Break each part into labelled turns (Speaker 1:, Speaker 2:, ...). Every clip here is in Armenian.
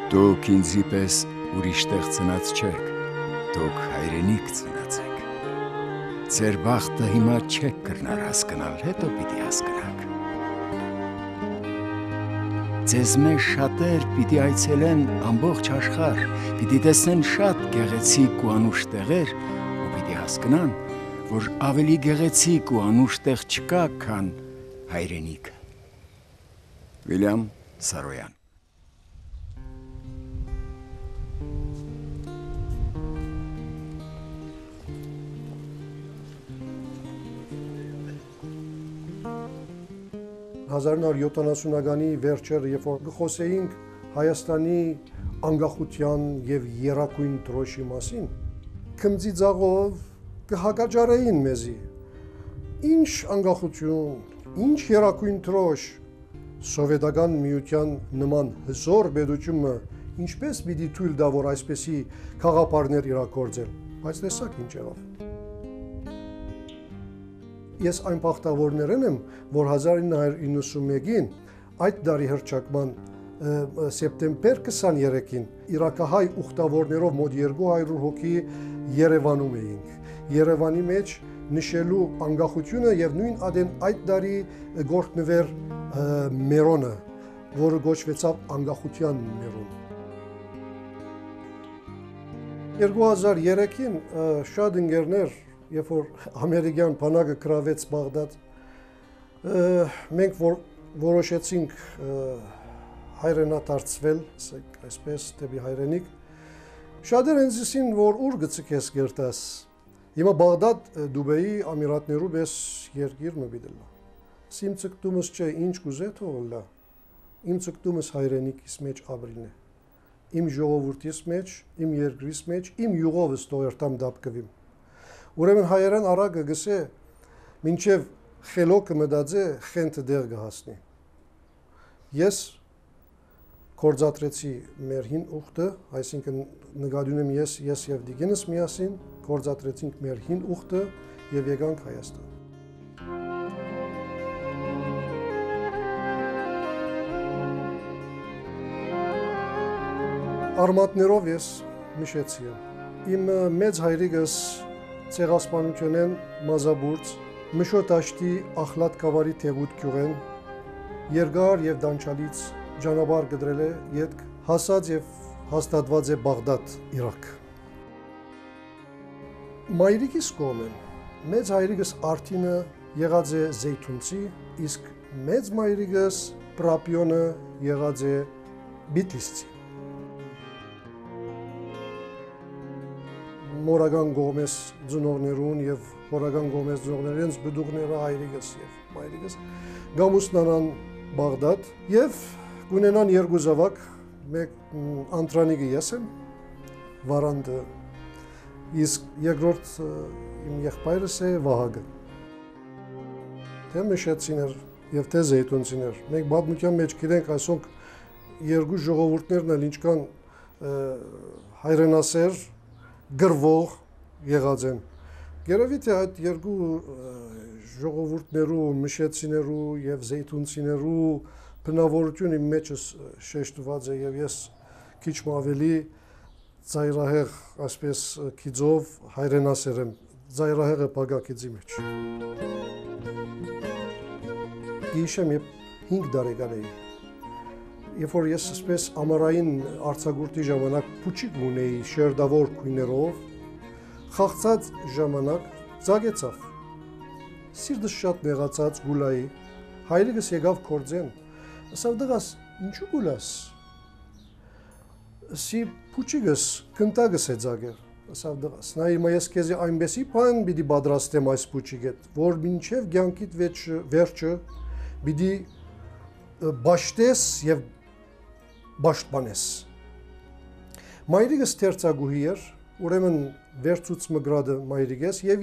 Speaker 1: Դուք ինձի պես ուրիշ տեղ ծնած չեք, դուք հայրենիք ծնած եք։ Ձեր բախտը հիմա չեք կրնար հասկանալ, հետո պիտի հասկանաք։ Ձեզ մեջ շատեր պիտի այցելեն ամբողջ աշխարհ, պիտի տեսնեն շատ գեղեցիկ ու անուշ տեղեր ու պիտի հասկանան, որ ավելի գեղեցիկ ու անուշ տեղ չկա, քան հայրենիքը։ Վիլյամ Սարոյան
Speaker 2: 1970-ականների վերջերը, երբ որ խոսեինք Հայաստանի անկախության եւ երակույն դրոշի մասին, քմծիծաղով կհակաճարեին մեզի։ Ինչ անկախություն, ինչ երակույն դրոշ, սովետական միության նման հզոր պետությունը ինչպես պիտի թույլ տա, որ այսպեսի խաղապարներ իրագործել, բայց տեսակ ինչ եղավ։ Ես այն բախտավորներն եմ, որ 1991-ին այդ դարի հռչակման սեպտեմբեր 23-ին իրաքահայ ուխտավորներով մոտ 200 հոգի Երևանում էինք։ Երևանի մեջ նշելու անկախությունը եւ նույն այդ դարի գործնվեր մերոնը, որը գոչվեցավ անկախության մերոն։ 2003-ին շատ ընկերներ Երբ որ ամերիկյան բանակը գրավեց Բաղդադ, մենք որոշեցինք հայրենադարձվել, այսպես դեպի հայրենիք, շատեր ինձ ասին, որ ուր գցկես գերտաս, հիմա Բաղդադ Դուբայի Ամիրատներու պես երկիր մը պիտի լա։ Իմ ցկտումս չէ, ինչ կուզե թողլա, իմ ցկտումս հայրենիքիս մեջ ապրիլն է, իմ ժողովրդիս մեջ, իմ երկրիս մեջ, իմ յուղովս տոերտամ դապկվիմ։ Ուրեմն հայերեն առակը գսե, մինչև խելոքը մտածե, խենթը դեղ գհասնի։ Ես կործատրեցի մեր հին ուխտը, այսինքն նկատում եմ ես եւ դիգենս միասին, կործատրեցինք մեր հին ուխտը եւ եկանք Հայաստան։ Արմատներով ես միշեցի եմ։ Իմ մեծ հայրիկս Ցեղասպանությունեն մազաբուրց, մշոտաշտի ախլատ կավարի թեղուտ գյուղեն, երկար եւ դանչալից ճանապարհ գդրել է յետք հասած եւ հաստատված է Բաղդադ, Իրաք։ Մայրիկիս կողմեն, մեծ հայրիկս Արտինը եղած է Զեյթունցի, իսկ մեծ մայրիկս Պրապյոնը եղած է Բիթլիսցի։ Մորական գոմես ծնողներուն եւ հորական գոմես ծնողներենց բդուղները հայրիկս եւ մայրիկս գամուսնանան Բաղդադ եւ գունենան երկու զավակ, մեկ Անտրանիկը ես եմ, Վարանդը, իսկ երկրորդ իմ եղբայրս է Վահագը։ Թե Մշեցիներ եւ թե Զեյթունցիներ։ Մենք բադմության մեջ գիտենք այսօք երկու ժողովուրդներն էլ ինչքան հայրենասեր գրվող եղած են։ Գերևի թե այդ երկու ժողովուրդներու, մշեցիներու եւ զեյթունցիներու բնավորությունը իմ մեջս շեշտված է եւ ես քիչ ավելի ծայրահեղ, այսպես քիծով հայրենասեր եմ, ծայրահեղը բագակիցի մեջ։ Գիշեմ 5 տարեկան էի։ Երբ որ ես ասպես ամառային արձակուրդի ժամանակ փուչիկ ունեի շերտավոր քույներով, խաղցած ժամանակ ծագեցավ։ Սիրտս շատ նեղացած գուլայի, հայրիկս եկավ կորձեն, ասավ դղաս, ինչու գուլաս։ Սի փուչիկս կնտագս է ծագեր, ասավ դղաս, նա հիմա ես քեզի այնպեսի բան պիտի պատրաստեմ այս փուչիկետ, որ մինչև կյանքիդ վերջը պիտի բաշտես եւ Բաշտպանես։ Մայրիկս թերծագուհի էր, ուրեմն վերցուց մգրադը մայրիկես եւ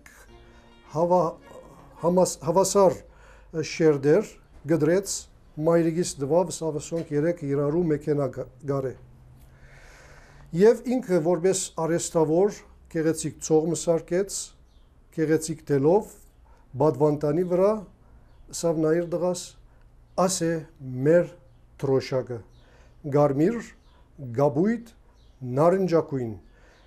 Speaker 2: 3 հավասար շերտեր գդրեց մայրիկիս դվավ սավսոնք 3 իրարու մեքենա գարե։ Եվ ինքը որպես արեստավոր գեղեցիկ ծող մսարկեց, գեղեցիկ տելով բադվանտանի վրա, սավ նայր դղաս, ասե մեր թրոշակը։ Գարմիր, գաբույտ, նարնջակույն,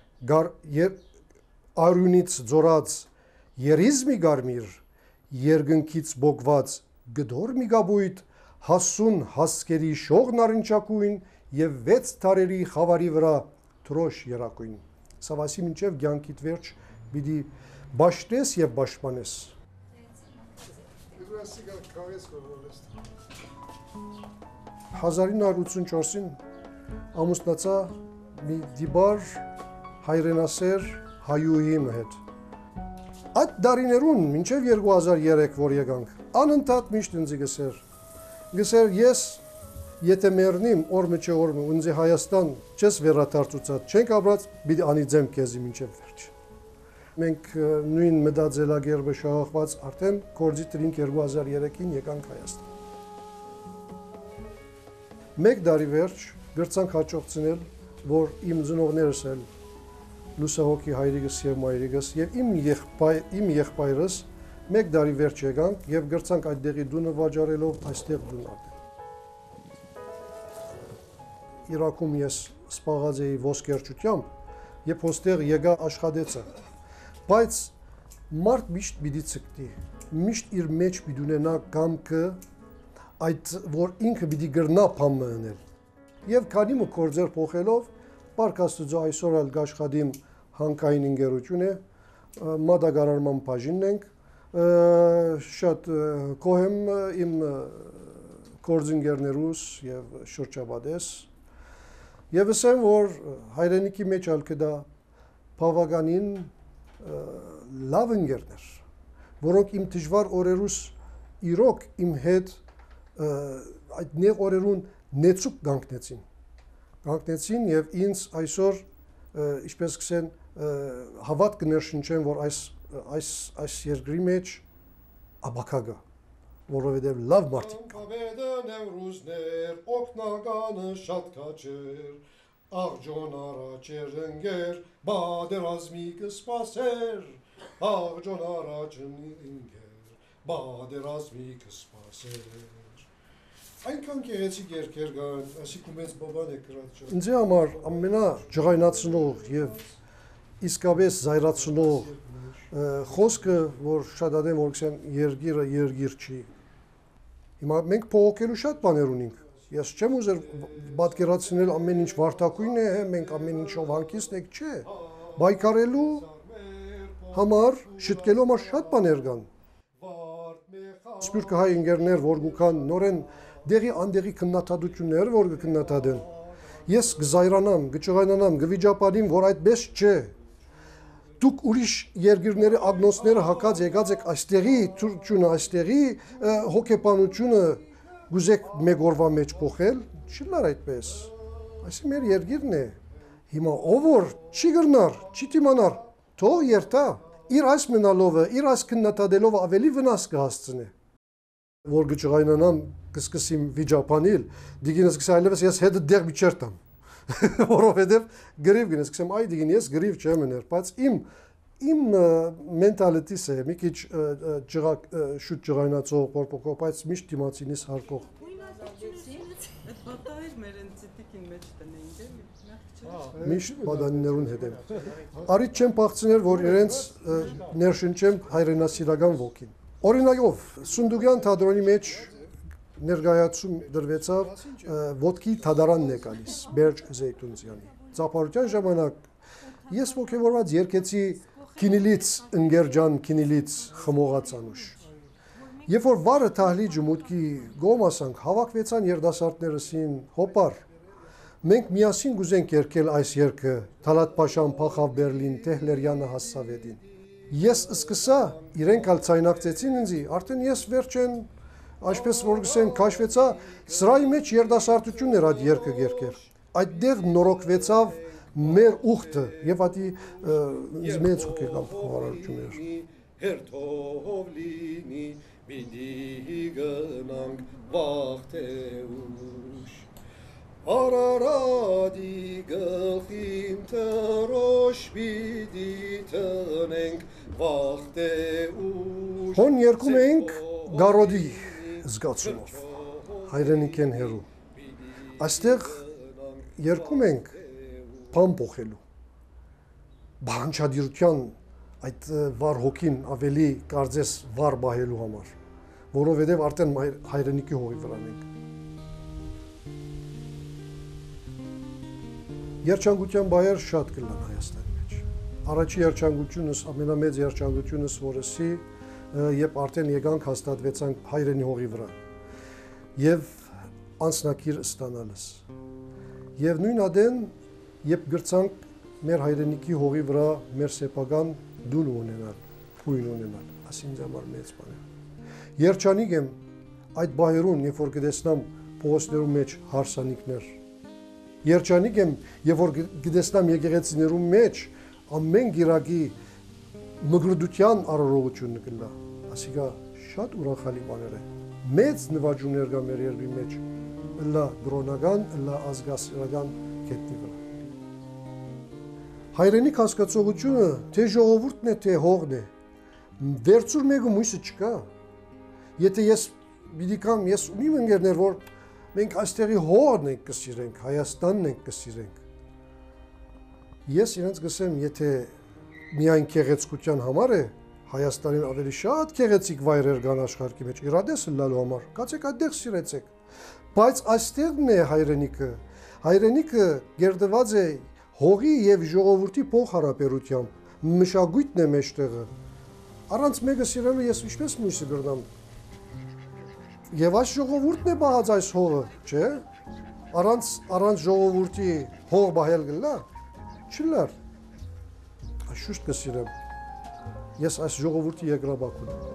Speaker 2: արյունից ձորած երիզմի գարմիր, երգնքից բոգված գդոր մի գաբույտ, հասուն հասկերի շող նարնջակույն և 6 տարերի խավարի վրա թրոշ երակույն։ Սավասի մինչև գյանքիդ վերջ բիդի բաշտես և բաշմանես։ 1984-ին ամուսնացա մի դիբար հայրենասեր հայուհի հետ։ Այդ դարիներուն մինչև 2003 որ եկանք, անընդհատ միշտ ինձ գսեր ես եթե մեռնիմ օրը չէ օրը ինձ Հայաստան չես վերադարձուցած չենք ապրած պիտի անիծեմ քեզի մինչև վերջ։ Մենք նույն մտածելակերպը շահախված արդեն կորձի տրինք 2003-ին եկանք Հայաստան։ Մեկ տարի վերջ գրցանք հաջողցնել, որ իմ ծնողներս էլ լուսահոգի հայրիկս և մայրիկս և իմ եղբայրս մեկ տարի վերջ եկանք և գրցանք այդտեղի դունը վաճառելով այստեղ դուն արդեն։ Իրաքում ես սպաղած էի ոսկերչությամբ և ոստեղ եկա աշխատեցա, բայց մարդ միշտ պիտի ցկտի, միշտ իր մեջ պիտի ունենա կամքը, այդ որ ինքը պիտի գրնա բան մնել։ Եվ քանի մի գործեր փոխելով, Պարկ Աստծո այսօր էլ աշխատիմ հանքային ընկերություն է, մատակարարման բաժինն ենք, շատ գոհ եմ իմ գործընկերներուս և շրջապատես։ Եվ ասեմ, որ հայրենիքի մեջ ալ կդա բավականին լավ ընկերներ, որոնք իմ դժվար օրերուս իրոք իմ հետ այդ նեղ օրերուն նեցուկ կանգնեցին և ինձ այսօր ինչպես կսեն հավատ կներշնչեն, որ այս երկրի մեջ աբակա գա, որովհետև լավ մարդիկ կա։ Օգնականը շատ քաչեր, աղջոն առաջեր ընկեր, բادرազմի կսպասեր, աղջոն առաջն ընկեր, բادرազմի կսպասեր։ Այնքան գեղեցիկ երկեր կան, այսինքն մեծ բաբան է գրած։ Ինձ համար ամենաջղայնացնող և իսկապես զայրացնող խոսքը, որ շատ ադեմ որ կսեն երգիրը երգիր չի։ Հիմա մենք փողոքելու շատ բաներ ունենք։ Ես չեմ ուզեր պատկերացնել ամեն ինչ վարդակույն է, մենք ամեն ինչով հանգիստ ենք, չէ։ Բայկարելու համար, շտկելու համար շատ բաներ կան։ Սպյուրքը հայ ընկերներ, որ գուքան նորեն դեղի անդեղի քննադատություններ, որ կքննադատեն։ Ես կզայրանամ, կճղայնանամ, կվիճապանիմ, որ այդպես չէ։ Դուք ուրիշ երկրների ագնոցները հակած եկած եք այստեղի թուրքությունը, այստեղի հոգեբանությունը գուզեք մեկ օրվա մեջ փոխել, չի լար այդպես։ Այսինքն մեր երկիրն է։ Հիմա ով որ չի գրնար, չի դիմանար, թող երթա։ Իր այս մնալովը, իր այս քննադատելով ավելի վնաս կհասցնի։ Որ կճղայնանամ, կսկսեմ վիճապանիլ, դիգինս կսի այլևս ես հետը դեղ մի չերտամ։ Որովհետև գրիվ գնես, կսեմ այ դիգին ես գրիվ չեմ եներ, բայց իմ մենտալիտիս է, մի քիչ շուտ ջղայնացող, պորպոկով, բայց միշտ դիմացինիս հարկող։ Միշտ բադանիներուն հետ եմ։ Արիտ չեմ պաղցներ, որ իրենց ներշնչեմ հայրենասիրական ոգին։ Օրինակով, Սունդուգյան թատրոնի մեջ ներկայացում դրվեցավ ոտքի թադարանն է գալիս, Բերջ Զեյթունցյանի։ Ծափարության ժամանակ ես ոգևորված երկեցի քինիլից, ընկերջան քինիլից խմողած անուշ։ Երբ որ վարը թահլիջը մուտքի գոմ ասանք, հավաքվեցան երդասարտներսին հոպար։ Մենք միասին գուզենք երգել այս երգը, Թալատ Փաշան փախավ Բերլին, Տեհլերյանը հասավ Էդին։ Ես սկսա, իրենք ալ ցայնակցեցին ինձի, արդեն ես վերջեն Այսպես որ գսեն քաշվեցա, սրայի մեջ երդասարտությունն էր այդ երգը երգեր։ Այդտեղ նորոգվեցավ մեր ուխտը եւ ատի ինձ մեծ հոգ եկավ խոհարարություններ։ Հերթով լինի պիտի գնանք վախտե ուշ Արարադի գլխին թրոշ պիտի տնենք վախտե ուշ Հոն երգում էինք գարոդի զգացումով, հայրենիք են հերու։ Այստեղ երկում ենք բան փոխելու։ Բանջադիրության այդ վար հոգին ավելի կարծես վար բահելու համար, որովհետև արդեն հայրենիքի հողի վրան ենք։ Երջանկության բայեր շատ կլան Հայաստանի մեջ։ Առաջի երջանկությունս, ամենամեծ երջանկությունս որսի, երբ արդեն եկանք հաստատվեցանք հայրենի հողի վրա եւ անձնակիր ստանալս։ Եվ նույն ադեն, երբ գրցանք մեր հայրենիքի հողի վրա մեր սեփական դուն ունենալ, փույն ունենալ, ասինձ համար մեծ բան է։ Երջանիկ եմ այդ բայերուն, երբ որ կտեսնամ փողոցներում մեջ հարսանիքներ։ Երջանիկ եմ, երբ որ կտեսնամ եկեղեցիներում մեջ ամեն գիրակի մգրդության արարողությունը կլա, ասիկա շատ ուրախալի բաներ է։ Մեծ նվաճումներ կա մեր երկրի մեջ, լա գրոնական, լա ազգասիրական կետնի վրա։ Հայրենիք հասկացողությունը թե ժողովուրդն է, թե հողն է, վերցուր մեկը մույսը չկա։ Եթե ես պիտի կամ ես ունիմ ընկերներ, որ մենք այստեղի հողն ենք կսիրենք, Հայաստանն ենք կսիրենք։ Ես իրենց գսեմ, եթե միայն գեղեցկության համար է, Հայաստանին ավելի շատ գեղեցիկ վայրեր կան աշխարհի մեջ, իրադես լալու համար, կացեք այդտեղ սիրեցեք։ Բայց այստեղն է հայրենիքը։ Հայրենիքը գերդված է հողի եւ ժողովրդի փոխհարաբերությամբ, մշակույթն է մեջտեղը։ Առանց մեկը սիրելու ես ինչպես մույսը գրնամ։ Եվ այս ժողովուրդն է բահած այս հողը, չէ՞։ Առանց ժողովրդի հող բահել գլա, չլար։ Շուշտ կսիրեմ։ Ես այս ժողովրդի երկրաբաք ունեմ։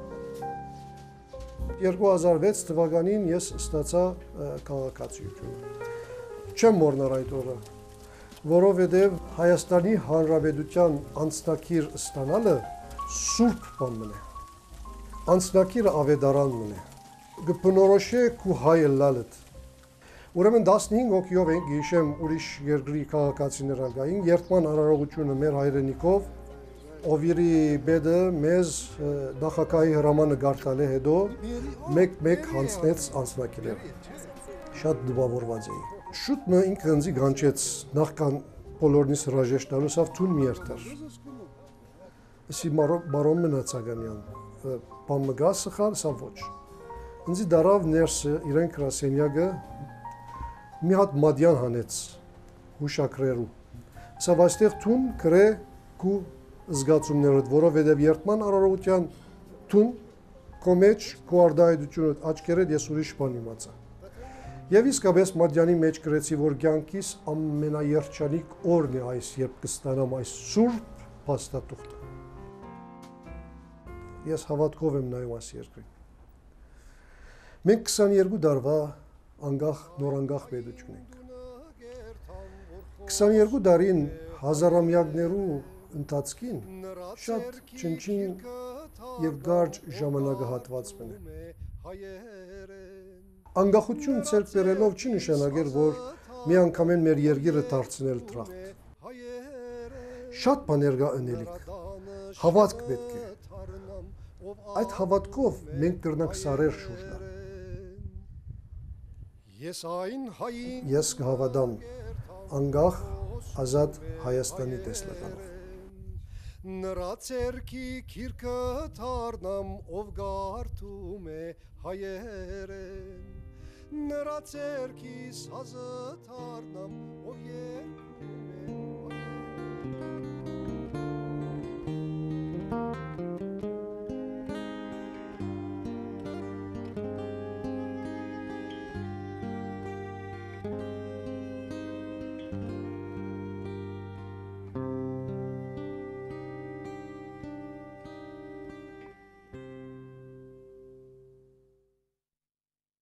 Speaker 2: 2006 թվականին ես ստացա քաղաքացիություն։ Չեմ մոռանալ այդ օրը, որովհետև Հայաստանի Հանրապետության անձնակիր ստանալը սուրբ բան մնե։ Անձնակիրը ավետարան մնե։ Գբնորոշե քու հայ լալդ։ Ուրեմն 15 հոգիով ենք, գիշեմ ուրիշ երկրի քաղաքացիներ ալգային, երթման արարողությունը մեր հայրենիքով, Օվիրի բեդը մեզ նախագահի հրամանը գարտալ է հետո մեկ հանձնեց անձնակիրերը։ Շատ դպավորված էի։ Շուտ մը ինքը ինձ գանչեց նախքան բոլորնից հրաժեշտալուցավ թուն մի երթար։ Իսի բարոն մնացականյան, բան մգա սխալ, սա ոչ։ Ինձի դարավ ներսը իրեն գրասենյակը մի հատ մադյան հանեց հուշակրերու։ Սա այստեղ թուն գրե քու զգացումներդ, որովհետև երթման արարողության թուն քո մեջ քո արդայությունը աչքերդ ես ուրիշ բան իմացա։ Եվ իսկապես մադյանի մեջ գրեցի, որ կյանքիս ամենաերջանիկ օրն է այս, երբ կստանամ այս սուրբ փաստաթուղթը։ Ես հավատքով եմ նայում այս երկրին։ Մենք 22 տարվա նորանգախ պետություն ենք։ 22 տարին հազարամյակներու ընթացքին շատ չնչին եւ գարջ ժամանակահատված մնե։ Անկախություն ցերկ բերելով չի նշանակել, որ մի անգամեն մեր երկիրը դարձնել տրախտ։ Շատ բաներ կա անելիք։ Հավատք պետք է։ Այդ հավատքով մենք կրնանք սարեր շուրջը։ Ես կհավատամ անկախ ազատ Հայաստանի տեսլականով։
Speaker 3: Նրա ցերքի քիրքը թարնամ, ով գարտում է հայերեն։ Նրա ցերքի սազը թարնամ, ով երգում